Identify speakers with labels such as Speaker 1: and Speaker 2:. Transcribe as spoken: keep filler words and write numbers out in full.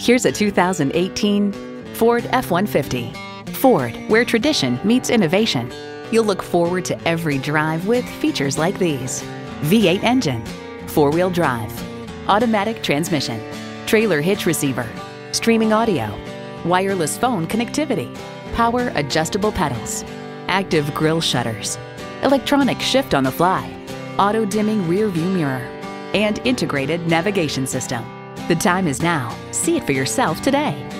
Speaker 1: Here's a two thousand eighteen Ford F one fifty. Ford, where tradition meets innovation. You'll look forward to every drive with features like these: V eight engine, four-wheel drive, automatic transmission, trailer hitch receiver, streaming audio, wireless phone connectivity, power adjustable pedals, active grille shutters, electronic shift on the fly, auto dimming rear view mirror, and integrated navigation system. The time is now. See it for yourself today.